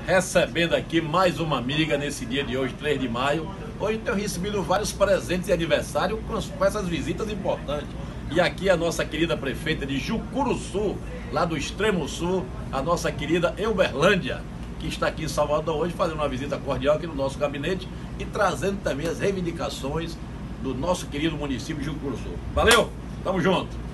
recebendo aqui mais uma amiga nesse dia de hoje, 3 de maio. Hoje tenho recebido vários presentes de aniversário com essas visitas importantes. E aqui a nossa querida prefeita de Jucuruçu, lá do extremo sul, a nossa querida Euberlândia, que está aqui em Salvador hoje fazendo uma visita cordial aqui no nosso gabinete e trazendo também as reivindicações do nosso querido município de Jucuruçu. Valeu, tamo junto!